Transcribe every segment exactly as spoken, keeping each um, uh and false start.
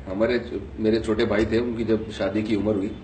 ہمارے میرے چھوٹے بھائی تھے، ان کی جب شادی کی عمر ہوئی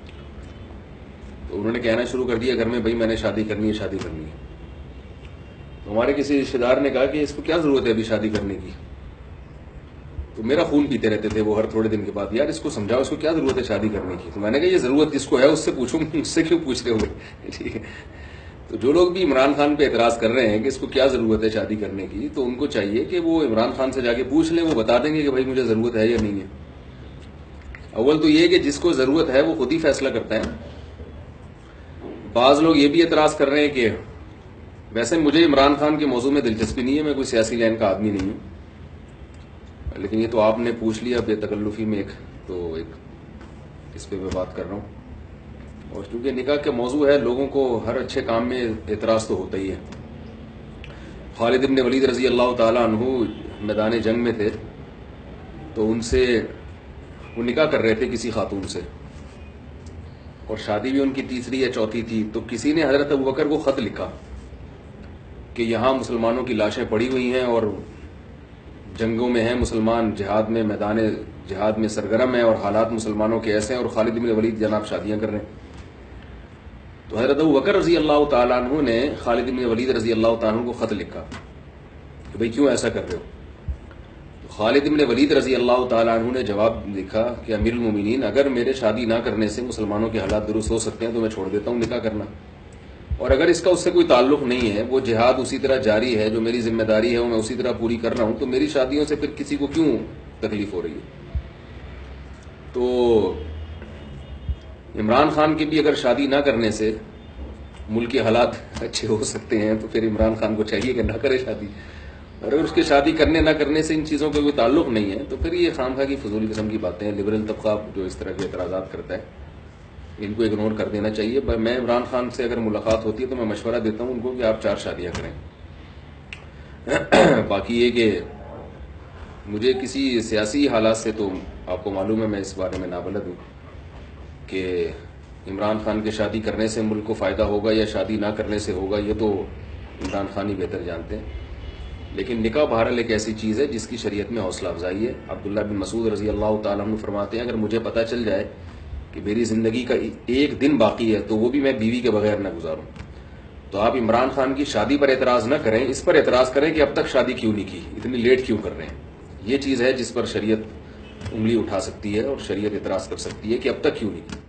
تو انہوں نے کہنا شروع کر دیا گھر میں، بھائی میں نے شادی کرنی ہے شادی کرنی ہے. تو ہمارے کسی رشتے دار نے کہا کہ اس کو کیا ضرورت ہے ابھی شادی کرنے کی. تو میرا خون پیتے رہتے تھے وہ ہر تھوڑے دن کے بعد، یار اس کو سمجھاؤ اس کو کیا ضرورت ہے شادی کرنے کی. تو میں نے کہا یہ ضرورت جس کو ہے اس سے پوچھو، مجھ سے کیوں پوچھ رہے ہو. ٹھیک ہے. تو جو لوگ بھی عمران خان پہ اعتراض کر رہے ہیں کہ اس کو کیا ضرورت ہے شادی کرنے کی، تو ان کو چاہیے کہ وہ عمران خان سے جا کے پوچھ لیں، وہ بتا دیں گے کہ بھائی مجھے ضرورت ہے یا نہیں ہے. اول تو یہ کہ جس کو ضرورت ہے وہ خود ہی فیصلہ کرتا ہے. بعض لوگ یہ بھی اعتراض کر رہے ہیں کہ ویسے مجھے عمران خان کے موضوع میں دلچسپی نہیں ہے، میں کوئی سیاسی لائن کا آدمی نہیں ہوں، لیکن یہ تو آپ نے پوچھ لیا بے تکلفی میں ایک، تو ایک اس پہ میں بات کر رہا ہوں. اور چونکہ نکاح کا موضوع ہے، لوگوں کو ہر اچھے کام میں اعتراض تو ہوتا ہی ہے. خالد بن ولید رضی اللہ تعالیٰ عنہ میدان جنگ میں تھے، تو ان سے وہ نکاح کر رہے تھے کسی خاتون سے، اور شادی بھی ان کی تیسری یا چوتھی تھی. تو کسی نے حضرت ابوبکر کو خط لکھا کہ یہاں مسلمانوں کی لاشیں پڑی ہوئی ہیں اور جنگوں میں ہیں مسلمان، جہاد میں میدان جہاد میں سرگرم ہیں، اور حالات مسلمانوں کے ایسے ہیں، اور خالد بن ولید جناب شادیاں کر رہے ہیں. تو حضرت ابوبکر رضی اللہ تعالیٰ عنہ نے خالد بن ولید رضی اللہ تعالیٰ عنہ کو خط لکھا کہ بھئی کیوں ایسا کر رہے ہو. تو خالد بن ولید رضی اللہ تعالیٰ عنہ نے جواب لکھا کہ امیر المومنین، اگر میرے شادی نہ کرنے سے مسلمانوں کے حالات درست ہو سکتے ہیں تو میں چھوڑ دیتا ہوں نکاح کرنا، اور اگر اس کا اس سے کوئی تعلق نہیں ہے، وہ جہاد اسی طرح جاری ہے، جو میری ذمہ داری ہے وہ میں اسی طرح پوری کر رہا ہوں، تو میری شادیوں سے پھر کسی کو کیوں تکلیف ہو رہی ہے. تو عمران خان کی بھی اگر شادی نہ کرنے سے ملک کے حالات اچھے ہو سکتے ہیں تو پھر عمران خان کو چاہیے کہ نہ کرے شادی، اور اگر اس کے شادی کرنے نہ کرنے سے ان چیزوں کا کوئی تعلق نہیں ہے تو پھر یہ خواہ کی فضول قسم کی باتیں ہیں. لبرل طبقہ جو اس طرح کے اعتراضات کرتا ہے ان کو اگنور کر دینا چاہیے. میں عمران خان سے اگر ملاقات ہوتی ہے تو میں مشورہ دیتا ہوں ان کو کہ آپ چار شادیاں کریں. باقی یہ کہ مجھے کسی سیاسی حالات سے تو آپ کو معلوم ہے میں اس بارے میں نابلد ہوں کہ عمران خان کے شادی کرنے سے ملک کو فائدہ ہوگا یا شادی نہ کرنے سے ہوگا، یہ تو عمران خان ہی بہتر جانتے ہیں. لیکن نکاح بہرحال ایک ایسی چیز ہے جس کی شریعت میں حوصلہ افزائی ہے. عبداللہ بن مسعود رضی اللہ تعالیٰ عنہ فرماتے ہیں اگر مجھے پتہ چل جائے کہ میری زندگی کا ایک دن باقی ہے تو وہ بھی میں بیوی کے بغیر نہ گزاروں. تو آپ عمران خان کی شادی پر اعتراض نہ کریں، اس پر اعتراض کریں کہ اب تک شادی کیوں نہیں کی، اتنی لیٹ کیوں کر رہے ہیں. یہ چیز ہے جس پر شریعت انگلی اٹھا سکتی ہے اور شریعت اعتراض کر سکتی ہے کہ اب تک کیوں نہیں کی.